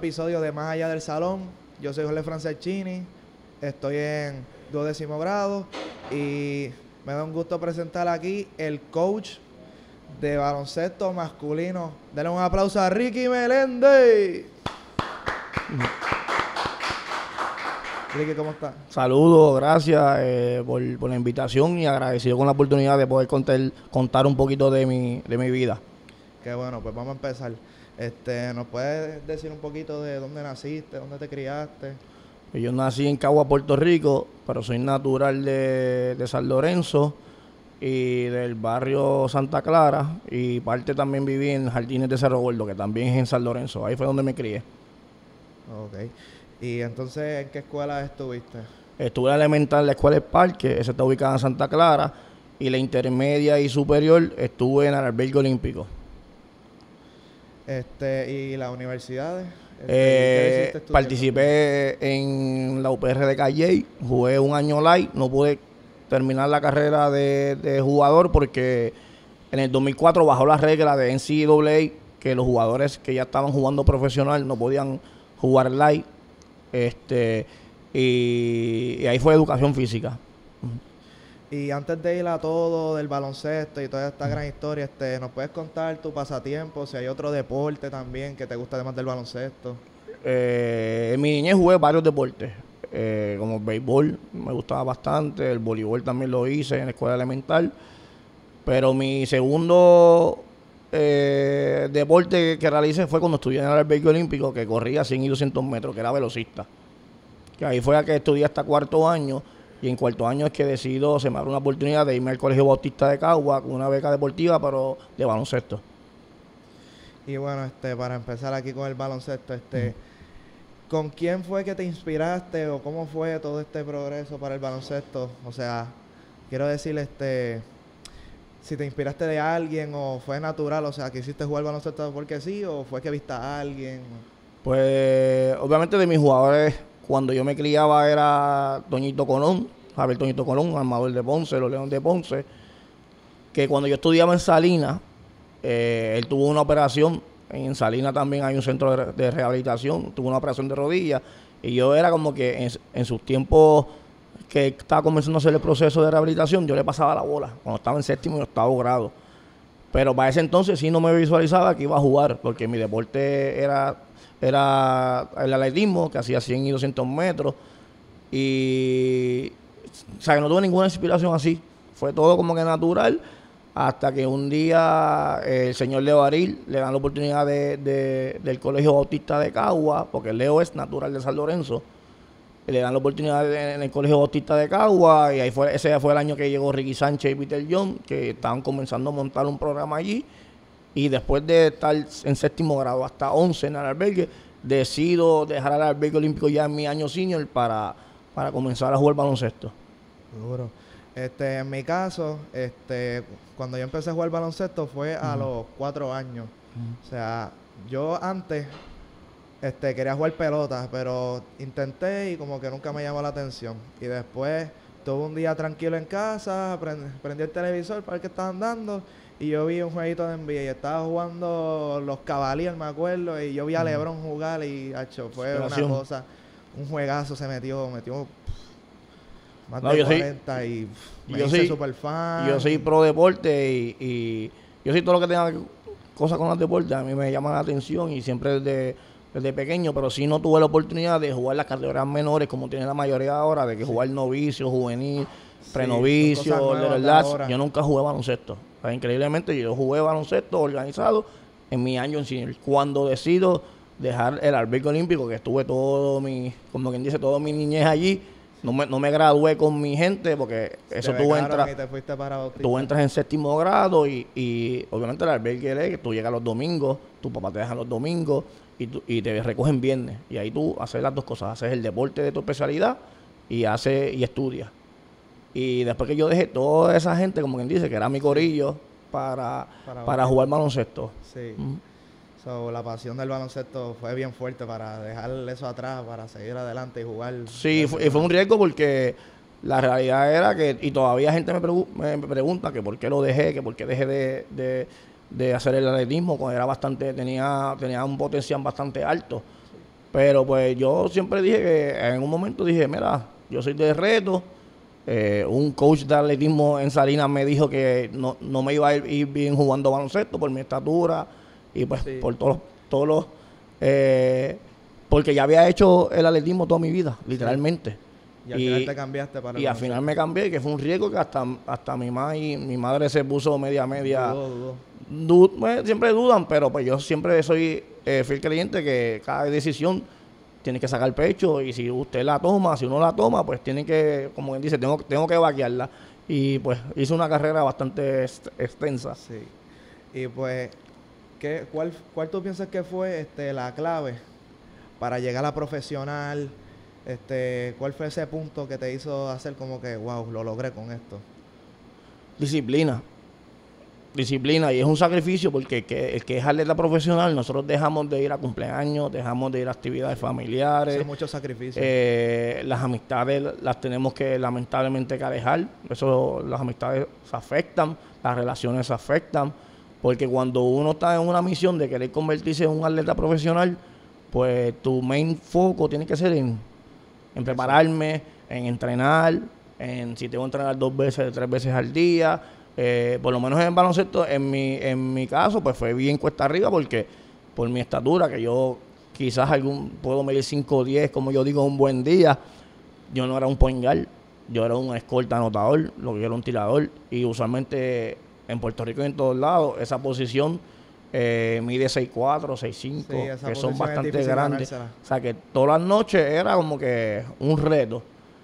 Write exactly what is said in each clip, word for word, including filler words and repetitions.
episodio de Más Allá del Salón. Yo soy Jorge Franceschini, estoy en duodécimo grado y me da un gusto presentar aquí el coach de baloncesto masculino. Denle un aplauso a Ricky Meléndez. Ricky, ¿cómo estás? Saludos, gracias eh, por, por la invitación y agradecido con la oportunidad de poder contar, contar un poquito de mi, de mi vida. Qué bueno, pues vamos a empezar. Este, ¿nos puedes decir un poquito de dónde naciste, dónde te criaste? Yo nací en Cagua, Puerto Rico, pero soy natural de, de San Lorenzo y del barrio Santa Clara, y parte también viví en Jardines de Cerro Gordo, que también es en San Lorenzo. Ahí fue donde me crié. Ok. ¿Y entonces en qué escuela estuviste? Estuve en la elemental en la Escuela del Parque, esa está ubicada en Santa Clara, y la intermedia y superior estuve en el Albergue Olímpico. Este, ¿y las universidades? Este, Eh, ¿qué hiciste participé en la U P R de Calley, jugué un año light, no pude terminar la carrera de, de jugador porque en el dos mil cuatro bajó la regla de N C A A que los jugadores que ya estaban jugando profesional no podían jugar light, este y, y ahí fue educación física. Y antes de ir a todo del baloncesto y toda esta gran historia, este, ¿nos puedes contar tu pasatiempo? Si hay otro deporte también que te gusta además del baloncesto. Eh, en mi niñez jugué varios deportes, eh, como el béisbol, me gustaba bastante, el voleibol también lo hice en la escuela elemental, pero mi segundo eh, deporte que realicé fue cuando estudié en el Albergue Olímpico, que corría cien y doscientos metros, que era velocista. Que ahí fue a que estudié hasta cuarto año. Y en cuarto año es que decido, se me abre una oportunidad de irme al Colegio Bautista de Cagua con una beca deportiva, pero de baloncesto. Y bueno, este, para empezar aquí con el baloncesto, este, mm. ¿con quién fue que te inspiraste o cómo fue todo este progreso para el baloncesto? O sea, quiero decir, este, si te inspiraste de alguien o fue natural, o sea, quisiste jugar baloncesto porque sí, o fue que viste a alguien. Pues, obviamente de mis jugadores, cuando yo me criaba era Toñito Colón, Javier Toñito Colón, armador de Ponce, los Leones de Ponce, que cuando yo estudiaba en Salinas, eh, él tuvo una operación, en Salinas también hay un centro de, de rehabilitación, tuvo una operación de rodilla, y yo era como que en, en sus tiempos que estaba comenzando a hacer el proceso de rehabilitación, yo le pasaba la bola, cuando estaba en séptimo y octavo grado. Pero para ese entonces sí no me visualizaba que iba a jugar, porque mi deporte era... era el atletismo, que hacía cien y doscientos metros, y o sea, que no tuve ninguna inspiración así, fue todo como que natural, hasta que un día eh, el señor Leo Aril le dan la oportunidad de, de, del Colegio Bautista de Cagua, porque Leo es natural de San Lorenzo, y le dan la oportunidad de, en el Colegio Bautista de Cagua, y ahí fue, ese fue el año que llegó Ricky Sánchez y Peter John, que estaban comenzando a montar un programa allí. Y después de estar en séptimo grado hasta once en el albergue, decido dejar el albergue olímpico ya en mi año senior para, para comenzar a jugar baloncesto. Seguro. Este, en mi caso, este, cuando yo empecé a jugar baloncesto fue a uh-huh. los cuatro años. Uh-huh. O sea, yo antes este, quería jugar pelota, pero intenté y como que nunca me llamó la atención. Y después tuve un día tranquilo en casa, prend, prendí el televisor para ver qué estaban dando. Y yo vi un jueguito de N B A y estaba jugando los Cavaliers, me acuerdo, y yo vi a LeBron jugar y, hacho, fue una cosa, un juegazo, se metió, metió pff, más no, de cuarenta soy, y pff, me yo hice soy, super fan. Yo soy pro deporte y, y yo soy todo lo que tenga cosas con los deportes, a mí me llama la atención y siempre desde, desde pequeño, pero sí no tuve la oportunidad de jugar las categorías menores como tiene la mayoría ahora, de que sí. jugar novicio, juvenil, sí, prenovicio, de verdad, yo nunca jugué baloncesto. O sea, increíblemente yo jugué baloncesto organizado en mi año en senior. Cuando decido dejar el albergue olímpico, que estuve todo mi, como quien dice, toda mi niñez allí, no me, no me gradué con mi gente porque eso tú entras, tú entras en séptimo grado y, y obviamente el albergue es que tú llegas los domingos, tu papá te deja los domingos y, tú, y te recogen viernes. Y ahí tú haces las dos cosas, haces el deporte de tu especialidad y, haces, y estudias. Y después que yo dejé toda esa gente, como quien dice, que era mi corillo, para, para, para jugar baloncesto. Sí. Mm. So, la pasión del baloncesto fue bien fuerte para dejar eso atrás, para seguir adelante y jugar. Sí, fue, y fue un riesgo porque la realidad era que, y todavía gente me, pregu me pregunta que por qué lo dejé, que por qué dejé de, de, de hacer el atletismo, cuando era bastante, tenía, tenía un potencial bastante alto. Pero pues yo siempre dije que en un momento dije, mira, yo soy de reto. Eh, un coach de atletismo en Salinas me dijo que no, no me iba a ir, ir bien jugando baloncesto por mi estatura y pues sí. por todos, todos los... Eh, porque ya había hecho el atletismo toda mi vida, literalmente. Sí. Y al y, final te cambiaste para Y al final me cambié, que fue un riesgo que hasta, hasta mi, ma y, mi madre se puso media media. Dudó, dudó. Du pues, siempre dudan, pero pues yo siempre soy eh, fiel creyente que cada decisión tiene que sacar pecho y si usted la toma, si uno la toma, pues tiene que, como él dice, tengo, tengo que vaquearla. Y pues hice una carrera bastante extensa. Sí. Y pues, ¿qué, cuál, ¿cuál tú piensas que fue este, la clave para llegar a la profesional? Este, ¿cuál fue ese punto que te hizo hacer como que, wow, lo logré con esto? Disciplina. Disciplina, y es un sacrificio porque el que, el que es atleta profesional, nosotros dejamos de ir a cumpleaños, dejamos de ir a actividades familiares. Hace mucho sacrificio. Eh, las amistades las tenemos que lamentablemente que alejar. Eso, las amistades se afectan, las relaciones se afectan, porque cuando uno está en una misión de querer convertirse en un atleta profesional, pues tu main foco tiene que ser en, en prepararme, en entrenar, en si tengo que entrenar dos veces, tres veces al día. Eh, por lo menos en el baloncesto, en mi, en mi caso, pues fue bien cuesta arriba porque por mi estatura, que yo quizás algún puedo medir cinco o diez, como yo digo, un buen día, yo no era un point guard, yo era un escolta anotador, lo que yo era un tirador, y usualmente en Puerto Rico y en todos lados, esa posición eh, mide seis cuatro, seis cinco, sí, que son bastante grandes. O sea que todas las noches era como que un reto.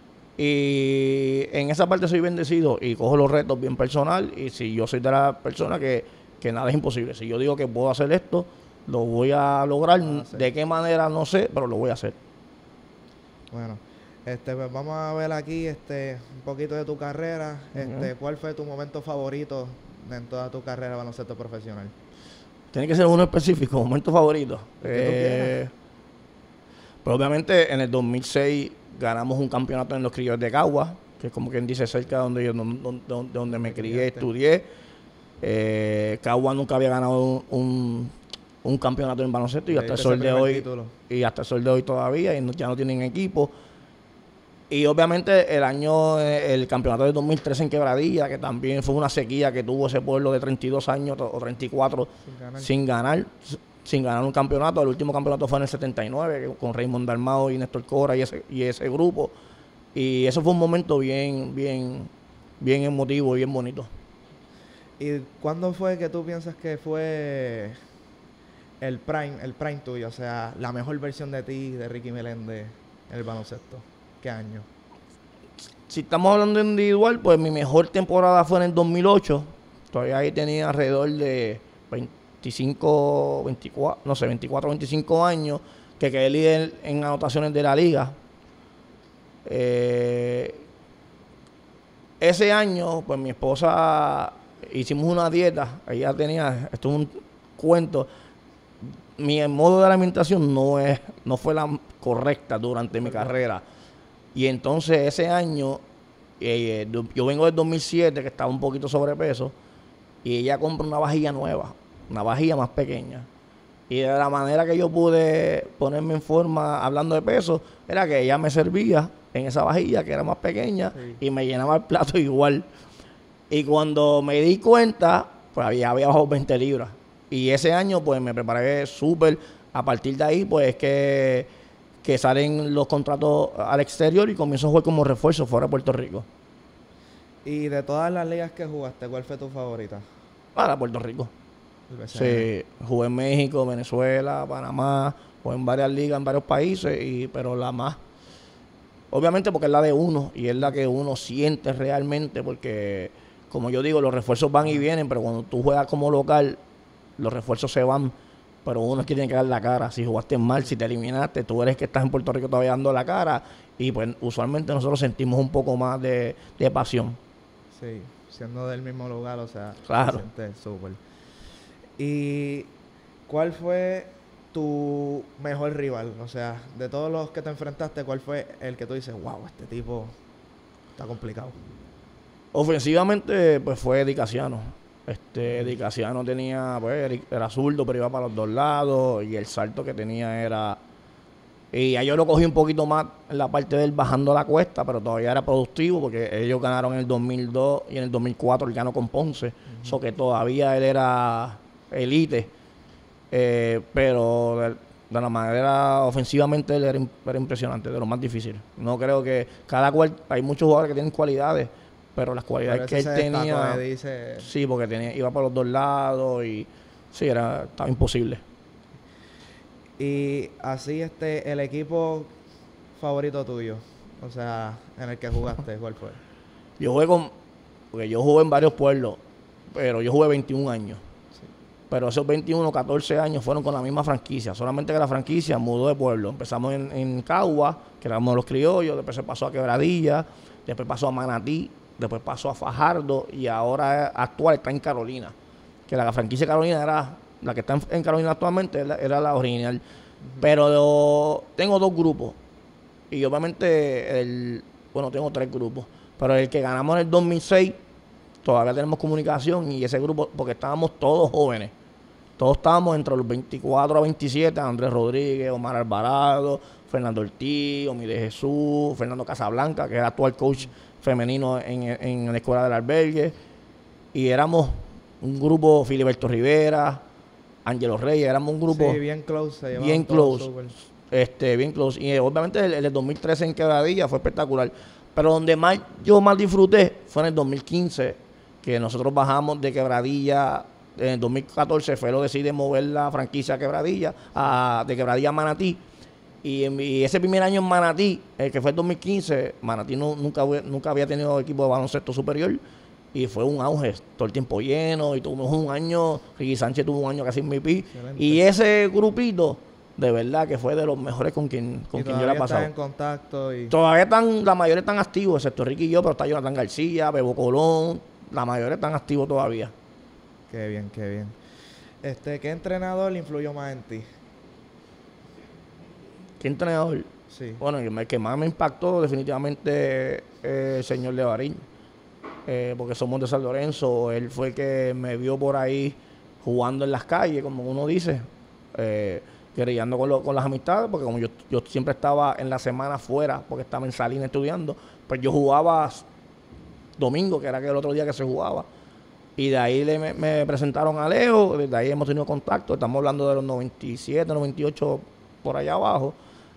Y en esa parte soy bendecido y cojo los retos bien personal. Y si yo soy de la persona que, que nada es imposible. Si yo digo que puedo hacer esto, lo voy a lograr. Ah, sí. De qué manera no sé, pero lo voy a hacer. Bueno, este, pues vamos a ver aquí este, un poquito de tu carrera. Este, uh-huh. ¿Cuál fue tu momento favorito en toda tu carrera de baloncesto profesional? Tiene que ser uno específico, momento favorito. Eh, pero obviamente en el dos mil seis ganamos un campeonato en los Criollos de Cagua, que es como quien dice cerca de donde yo donde, donde, donde me crié, estudié. Eh, Cagua nunca había ganado un, un campeonato en baloncesto y hasta el sol de hoy título. y hasta el sol de hoy todavía y no, ya no tienen equipo. Y obviamente el año, el campeonato de dos mil trece en Quebradilla, que también fue una sequía que tuvo ese pueblo de treinta y dos años o treinta y cuatro sin ganar. sin ganar. sin ganar un campeonato. El último campeonato fue en el setenta y nueve con Raymond Dalmao y Néstor Cora y ese, y ese grupo. Y eso fue un momento bien, bien, bien emotivo y bien bonito. ¿Y cuándo fue que tú piensas que fue el prime, el prime tuyo? O sea, la mejor versión de ti, de Ricky Meléndez, en el baloncesto. ¿Qué año? Si estamos hablando individual, pues mi mejor temporada fue en el dos mil ocho. Todavía ahí tenía alrededor de veinticinco, veinticuatro, no sé, veinticuatro, veinticinco años, que quedé líder en anotaciones de la liga. Eh, ese año, pues mi esposa, hicimos una dieta, ella tenía, esto es un cuento, mi modo de alimentación no es, no fue la correcta durante mi carrera. Y entonces ese año, eh, yo vengo del dos mil siete, que estaba un poquito sobrepeso, y ella compra una vajilla nueva, una vajilla más pequeña. Y de la manera que yo pude ponerme en forma hablando de peso, era que ella me servía en esa vajilla que era más pequeña, sí, y me llenaba el plato igual. Y cuando me di cuenta, pues había, había bajado veinte libras. Y ese año pues me preparé súper. A partir de ahí pues es que, que salen los contratos al exterior y comienzo a jugar como refuerzo fuera de Puerto Rico. Y de todas las ligas que jugaste, ¿cuál fue tu favorita? Para Puerto Rico. Sí, jugué en México, Venezuela, Panamá, jugué en varias ligas, en varios países, y pero la más, obviamente porque es la de uno y es la que uno siente realmente, porque como yo digo, los refuerzos van y vienen, pero cuando tú juegas como local, los refuerzos se van, pero uno es que tiene que dar la cara. Si jugaste mal, si te eliminaste, tú eres que estás en Puerto Rico todavía dando la cara, y pues usualmente nosotros sentimos un poco más de, de pasión. Sí, siendo del mismo lugar, o sea, claro, se siente súper. ¿Y cuál fue tu mejor rival? O sea, de todos los que te enfrentaste, ¿cuál fue el que tú dices, wow, este tipo está complicado? Ofensivamente, pues fue Eddie Casiano. Este, Eddie Casiano tenía, pues, era zurdo, pero iba para los dos lados, y el salto que tenía era Y ya yo lo cogí un poquito más en la parte del bajando la cuesta, pero todavía era productivo porque ellos ganaron en el dos mil dos y en el dos mil cuatro él ganó con Ponce. Uh-huh. So que todavía él era elite. Eh, pero de, de la manera ofensivamente él era, era impresionante, de lo más difícil. No creo que cada cual, hay muchos jugadores que tienen cualidades, pero las cualidades pero que él tenía, dice... sí, porque tenía, iba por los dos lados y sí, era, estaba imposible. Y así este, el equipo favorito tuyo, o sea, en el que jugaste, ¿cuál fue? Yo jugué con, porque yo jugué en varios pueblos, pero yo jugué veintiún años. Sí. Pero esos veintiuno, catorce años fueron con la misma franquicia, solamente que la franquicia mudó de pueblo. Empezamos en, en Cagua, que éramos los criollos, después se pasó a Quebradilla, después pasó a Manatí, después pasó a Fajardo y ahora actual está en Carolina. Que la franquicia de Carolina era, la que está en Carolina actualmente era, era la original. Uh-huh. Pero lo, tengo dos grupos y obviamente, el, bueno, tengo tres grupos, pero el que ganamos en el dos mil seis, todavía tenemos comunicación y ese grupo, porque estábamos todos jóvenes. Todos estábamos entre los veinticuatro a veintisiete, Andrés Rodríguez, Omar Alvarado, Fernando Ortiz, Omi de Jesús, Fernando Casablanca, que era actual coach femenino en, en la Escuela del Albergue. Y éramos un grupo, Filiberto Rivera, Ángelo Reyes, éramos un grupo... Sí, bien close. Se bien close. Este, bien close. Y eh, obviamente el, el dos mil trece en Quebradilla fue espectacular. Pero donde más yo más disfruté fue en el dos mil quince, que nosotros bajamos de Quebradilla. En el dos mil catorce fue lo decide mover la franquicia a Quebradilla, a, de Quebradilla a Manatí. Y, en, y ese primer año en Manatí, el que fue el dos mil quince, Manatí no, nunca, nunca había tenido equipo de baloncesto superior. Y fue un auge, todo el tiempo lleno. Y tuvimos un año, Ricky Sánchez tuvo un año casi M V P. Excelente. Y ese grupito, de verdad que fue de los mejores con quien, con quien yo la he pasado. En contacto y... Todavía están, la mayoría están activos, excepto Ricky y yo, pero está Jonathan García, Bebo Colón, la mayoría están activos todavía. Qué bien, qué bien. Este, ¿qué entrenador influyó más en ti? ¿Qué entrenador? Sí. Bueno, el que más me impactó definitivamente eh, el señor Levarín, eh, porque somos de San Lorenzo. Él fue el que me vio por ahí jugando en las calles, como uno dice, eh, guerrillando con, lo, con las amistades, porque como yo, yo siempre estaba en la semana fuera, porque estaba en Salinas estudiando, pues yo jugaba domingo, que era el otro día que se jugaba. Y de ahí le, me, me presentaron a Leo, desde ahí hemos tenido contacto, estamos hablando de los noventa y siete, noventa y ocho, por allá abajo.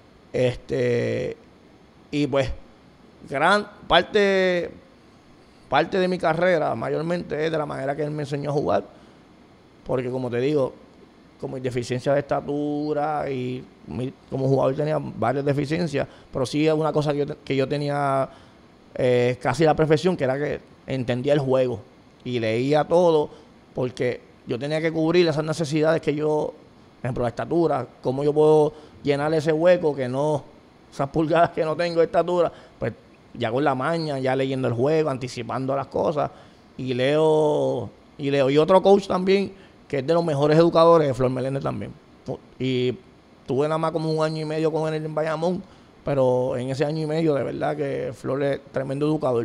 Este, y pues, gran parte, parte de mi carrera, mayormente es de la manera que él me enseñó a jugar, porque como te digo, con mi deficiencia de estatura y mi, como jugador tenía varias deficiencias, pero sí es una cosa que yo, que yo tenía eh, casi la perfección, que era que entendía el juego. Y leía todo porque yo tenía que cubrir esas necesidades que yo, por ejemplo, la estatura, cómo yo puedo llenar ese hueco que no, esas pulgadas que no tengo de estatura, pues ya con la maña, ya leyendo el juego, anticipando las cosas, y leo, y leo. Y otro coach también, que es de los mejores educadores, de Flor Meléndez también. Y tuve nada más como un año y medio con él en Bayamón, pero en ese año y medio, de verdad que Flor es tremendo educador.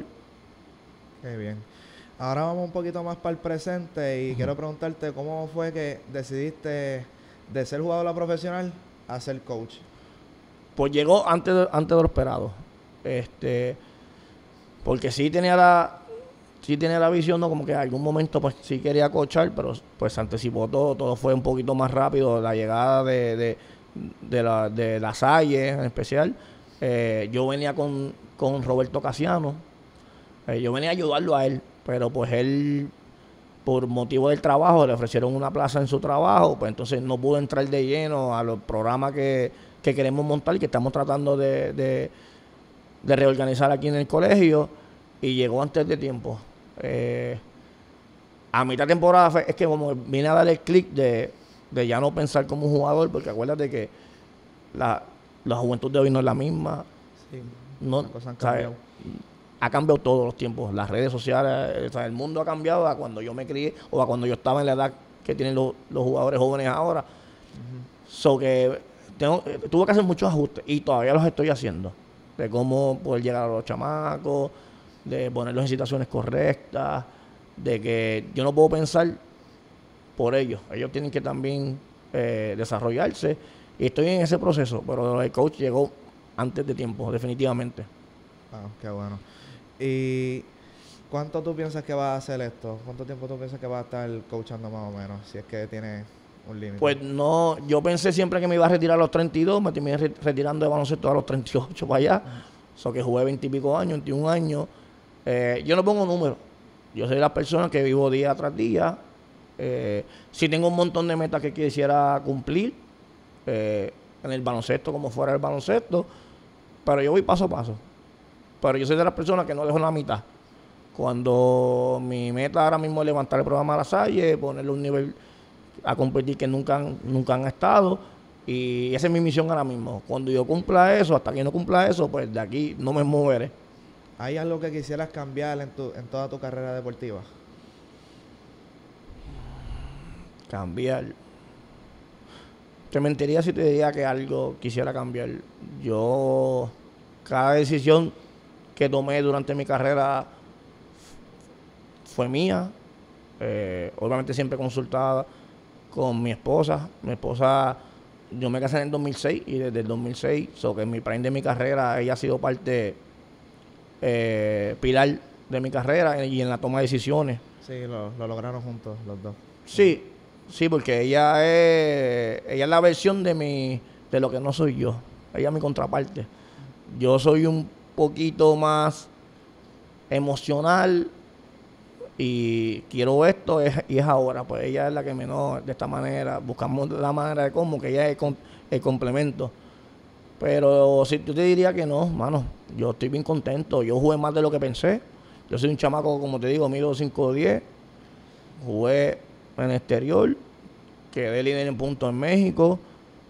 Qué bien. Ahora vamos un poquito más para el presente y uh-huh. quiero preguntarte cómo fue que decidiste de ser jugador profesional a ser coach. Pues llegó antes de, antes de lo esperado. Este, porque sí tenía la sí tenía la visión, ¿no? Como que en algún momento pues sí quería coachar, pero pues se anticipó todo, todo fue un poquito más rápido, la llegada de, de, de la de la Salle en especial. Eh, yo venía con, con Roberto Casiano, eh, yo venía a ayudarlo a él. Pero pues él, por motivo del trabajo, le ofrecieron una plaza en su trabajo, pues entonces no pudo entrar de lleno a los programas que, que queremos montar y que estamos tratando de, de, de reorganizar aquí en el colegio, y llegó antes de tiempo. Eh, a mitad de temporada fue, es que como vine a dar el clic de, de ya no pensar como un jugador, porque acuérdate que la, la juventud de hoy no es la misma. Sí, no, las cosas han cambiado. Ha cambiado todos los tiempos, las redes sociales, o sea, el mundo ha cambiado a cuando yo me crié o a cuando yo estaba en la edad que tienen los, los jugadores jóvenes ahora. Uh-huh. So que tengo, tuve que hacer muchos ajustes y todavía los estoy haciendo, de cómo poder llegar a los chamacos, de ponerlos en situaciones correctas, de que yo no puedo pensar por ellos, ellos tienen que también eh, desarrollarse Y estoy en ese proceso, pero el coach llegó antes de tiempo, definitivamente. Ah, qué bueno. ¿Y cuánto tú piensas que va a hacer esto? ¿Cuánto tiempo tú piensas que va a estar coachando más o menos? Si es que tiene un límite. Pues no, yo pensé siempre que me iba a retirar a los treinta y dos, me terminé re- retirando de baloncesto a los treinta y ocho para allá. O sea, que jugué veinte y pico años, veintiún años. Eh, yo no pongo números. Yo soy de las personas que vivo día tras día. Eh, sí tengo un montón de metas que quisiera cumplir eh, en el baloncesto como fuera del baloncesto, pero yo voy paso a paso. Pero yo soy de las personas que no dejo la mitad. Cuando mi meta ahora mismo es levantar el programa a La Salle, ponerle un nivel a competir que nunca han, nunca han estado, y esa es mi misión ahora mismo. Cuando yo cumpla eso, hasta que yo no cumpla eso, pues de aquí no me moveré. ¿Hay algo que quisieras cambiar en, tu, en toda tu carrera deportiva? Cambiar. Te mentiría si te diría que algo quisiera cambiar. Yo, cada decisión que tomé durante mi carrera fue mía. Eh, obviamente siempre consultada con mi esposa. Mi esposa, yo me casé en el dos mil seis y desde el dos mil seis, so que en mi prime de mi carrera, ella ha sido parte eh, pilar de mi carrera y en la toma de decisiones. Sí, lo, lo lograron juntos los dos. Sí, sí, porque ella es, ella es la versión de mi, de lo que no soy yo. Ella es mi contraparte. Yo soy un poquito más emocional y quiero esto es, y es ahora. Pues ella es la que menos de esta manera, buscamos la manera de cómo, que ella es el, con- el complemento. Pero si yo te diría que no, mano, yo estoy bien contento. Yo jugué más de lo que pensé. Yo soy un chamaco, como te digo, mido cinco diez. Jugué en el exterior, quedé líder en puntos en México.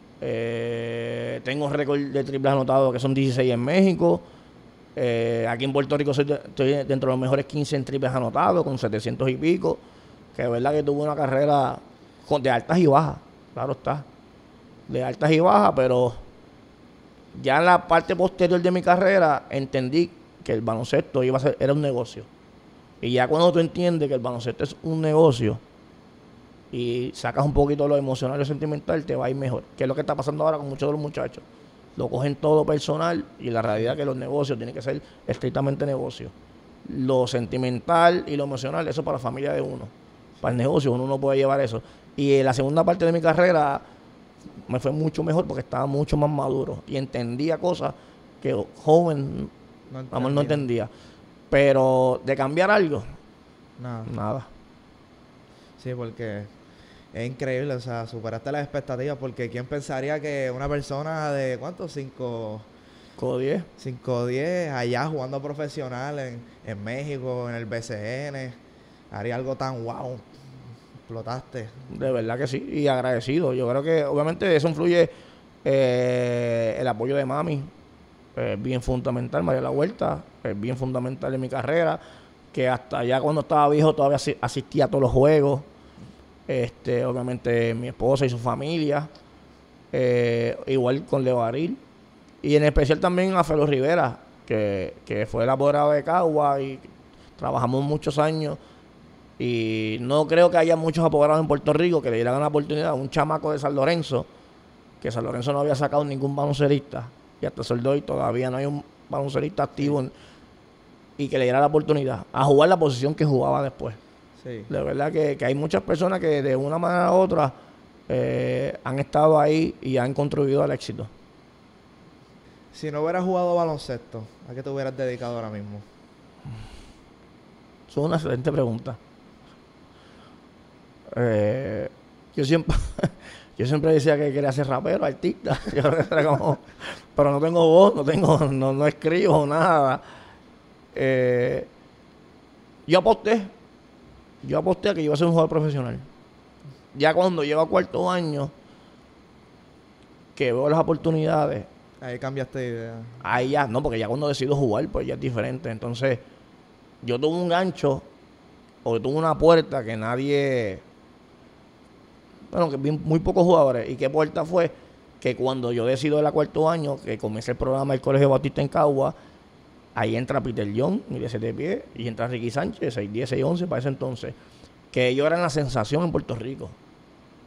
Eh, tengo récord de triples anotados que son dieciséis en México. Eh, aquí en Puerto Rico soy de- estoy dentro de los mejores quince en triples anotados, con setecientos y pico. Que es verdad que tuve una carrera con- de altas y bajas, claro está. De altas y bajas, pero ya en la parte posterior de mi carrera entendí que el baloncesto iba a ser, era un negocio. Y ya cuando tú entiendes que el baloncesto es un negocio y sacas un poquito lo emocional y lo sentimental, te va a ir mejor. Que es lo que está pasando ahora con muchos de los muchachos. Lo cogen todo personal y la realidad es que los negocios tienen que ser estrictamente negocios. Lo sentimental y lo emocional, eso para la familia de uno. Para el negocio uno no puede llevar eso. Y en la segunda parte de mi carrera me fue mucho mejor porque estaba mucho más maduro y entendía cosas que joven, No vamos, no entendía. entendía. Pero de cambiar algo, Nada. nada. Sí, porque es increíble, o sea, superaste las expectativas, porque ¿quién pensaría que una persona de, ¿cuántos? cinco Codo diez. cinco diez allá jugando profesional en, en México, en el B C N, haría algo tan wow? Explotaste. De verdad que sí, y agradecido. Yo creo que obviamente eso influye eh, el apoyo de mami, es bien fundamental, María La Huerta, es bien fundamental en mi carrera, que hasta ya cuando estaba viejo todavía asi- asistía a todos los juegos. Este, obviamente mi esposa y su familia, eh, igual con Leo Aril, y en especial también a Felo Rivera, que, que fue el apoderado de Cagua y trabajamos muchos años. Y no creo que haya muchos apoderados en Puerto Rico que le dieran la oportunidad a un chamaco de San Lorenzo, que San Lorenzo no había sacado ningún baloncerista, y hasta el sol de hoy todavía no hay un baloncerista activo, en- y que le diera la oportunidad a jugar la posición que jugaba después. Sí. De verdad que, que hay muchas personas que de una manera u otra eh, han estado ahí y han contribuido al éxito. Si no hubieras jugado baloncesto, ¿a qué te hubieras dedicado ahora mismo? Es una excelente pregunta. Eh, yo siempre yo siempre decía que quería ser rapero, artista. Yo creo que era como- pero no tengo voz, no tengo, no, no escribo nada. Eh, yo aposté, yo aposté a que iba a ser un jugador profesional. Ya cuando llevo a cuarto año, que veo las oportunidades, Ahí cambiaste de idea. ahí ya, no, porque ya cuando decido jugar, pues ya es diferente. Entonces, yo tuve un gancho, o tuve una puerta que nadie, bueno, que vi muy pocos jugadores. ¿Y qué puerta fue? Que cuando yo decido el cuarto año, que comencé el programa del Colegio Bautista en Cagua, ahí entra Peter Young, mire siete pies, y entra Ricky Sánchez, seis diez, seis once para ese entonces. Que ellos eran la sensación en Puerto Rico.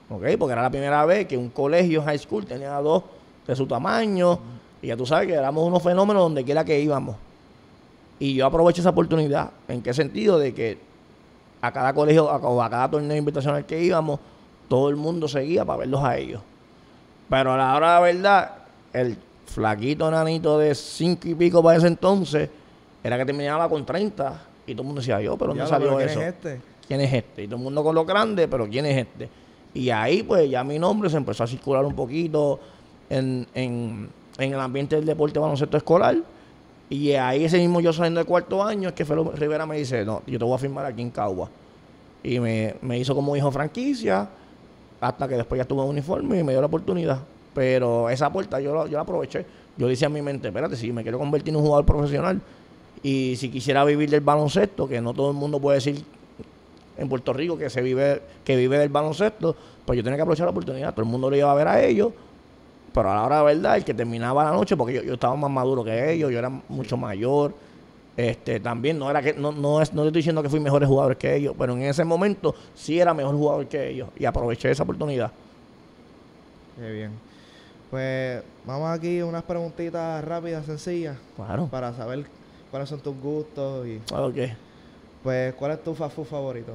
¿ok? Porque era la primera vez que un colegio high school tenía dos de su tamaño. Uh-huh. Y ya tú sabes que éramos unos fenómenos donde quiera que íbamos. Y yo aproveché esa oportunidad. ¿En qué sentido? De que a cada colegio o a cada torneo invitacional que íbamos, todo el mundo seguía para verlos a ellos. Pero a la hora de la verdad, el flaquito nanito de cinco y pico para ese entonces, era que terminaba con treinta. Y todo el mundo decía, yo, pero no salió ¿quién eso. ¿Quién es este? ¿Quién es este? Y todo el mundo con lo grande, pero ¿quién es este? Y ahí, pues, ya mi nombre se empezó a circular un poquito en, en, en el ambiente del deporte baloncesto escolar. Y ahí ese mismo yo saliendo de cuarto año es que Felo Rivera me dice, no, yo te voy a firmar aquí en Cagua. Y me, me hizo como hijo franquicia, hasta que después ya tuve un uniforme y me dio la oportunidad. Pero esa puerta yo, yo la aproveché. Yo decía en mi mente, espérate, si me quiero convertir en un jugador profesional y si quisiera vivir del baloncesto, que no todo el mundo puede decir en Puerto Rico que se vive, que vive del baloncesto, pues yo tenía que aprovechar la oportunidad. Todo el mundo lo iba a ver a ellos. Pero a la hora de verdad, el que terminaba la noche, porque yo, yo estaba más maduro que ellos, yo era mucho mayor. Este, también no era que, no, no es, no estoy diciendo que fui mejores jugadores que ellos, pero en ese momento sí era mejor jugador que ellos. Y aproveché esa oportunidad. Qué bien. Pues vamos aquí unas preguntitas rápidas, sencillas. Claro. Para saber cuáles son tus gustos y. Ok. Pues, ¿cuál es tu fast food favorito?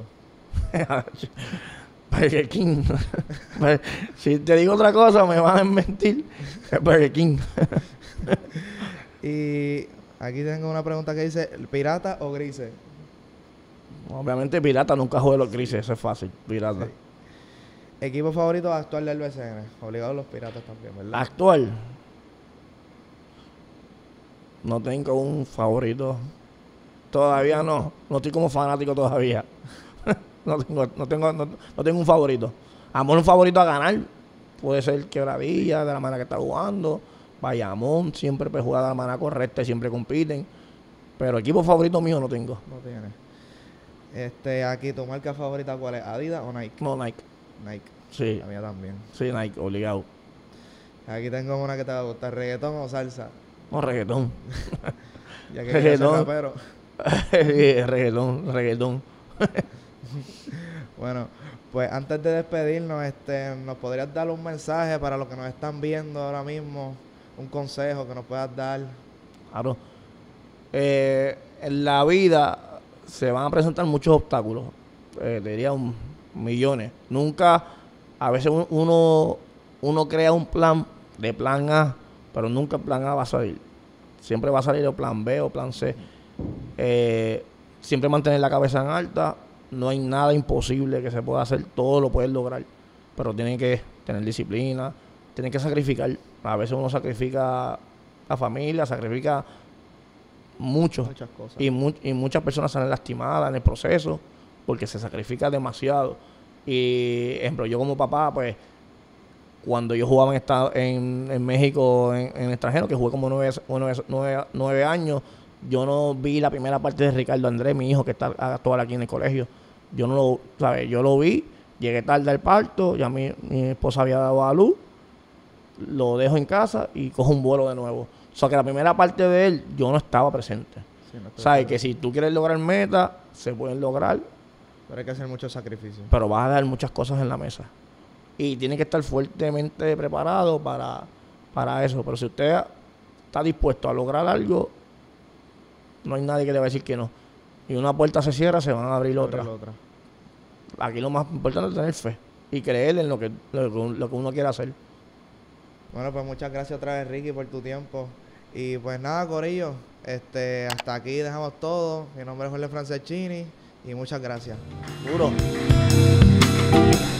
Burger King. Si te digo otra cosa, me van a mentir. Es Burger King. Y aquí tengo una pregunta que dice, ¿pirata o grises? Obviamente pirata, nunca jugué los grises, eso es fácil, pirata. Sí. ¿Equipo favorito actual del B C N? Obligados los piratas también, ¿verdad? Actual. No tengo un favorito. Todavía no. No estoy como fanático todavía. No tengo, no tengo, no, no tengo un favorito. Amor, un favorito a ganar. Puede ser Quebradilla, de la manera que está jugando. Bayamón, siempre pues, juega de la manera correcta y siempre compiten. Pero equipo favorito mío no tengo. No tienes. Este, aquí, ¿tu marca favorita cuál es? ¿Adidas o Nike? No, Nike. Nike. Sí. La mía también. Sí, Nike, obligado. Aquí tengo una que te va a gustar. ¿Reggaetón o salsa? No, reggaetón. Ya que reggaetón. Rapero. reggaetón, reggaetón. Bueno, pues antes de despedirnos, este, ¿nos podrías dar un mensaje para los que nos están viendo ahora mismo? Un consejo que nos puedas dar. Claro. Eh, en la vida se van a presentar muchos obstáculos. Eh, diría un, millones. Nunca, a veces uno, uno crea un plan de plan A, pero nunca el plan A va a salir. Siempre va a salir el plan B o plan C. Eh, siempre mantener la cabeza en alta. No hay nada imposible que se pueda hacer. Todo lo puedes lograr. Pero tienen que tener disciplina. Tienen que sacrificar. A veces uno sacrifica a familia, sacrifica mucho. Muchas cosas. Y, mu y muchas personas salen lastimadas en el proceso porque se sacrifica demasiado. Y, ejemplo, yo como papá, pues, cuando yo jugaba en, estado, en, en México, en, en extranjero, que jugué como nueve, nueve, nueve, nueve años, yo no vi la primera parte de Ricardo Andrés, mi hijo que está actual aquí en el colegio. Yo no lo, ¿sabes? Yo lo vi, llegué tarde al parto, ya mi, mi esposa había dado a luz, lo dejo en casa y cojo un vuelo de nuevo. O sea que la primera parte de él, yo no estaba presente. Sí, no ¿sabes? Que si tú quieres lograr metas, se pueden lograr. Pero hay que hacer muchos sacrificios. Pero vas a dar muchas cosas en la mesa. Y tiene que estar fuertemente preparado para, para eso. Pero si usted está dispuesto a lograr algo, no hay nadie que le va a decir que no. Y una puerta se cierra, se van a abrir otra. otra. Aquí lo más importante es tener fe y creer en lo que, lo que, lo que uno quiere hacer. Bueno, pues muchas gracias otra vez, Ricky, por tu tiempo. Y pues nada, corillo, este, hasta aquí dejamos todo. Mi nombre es Jorge Franceschini y muchas gracias. Duro.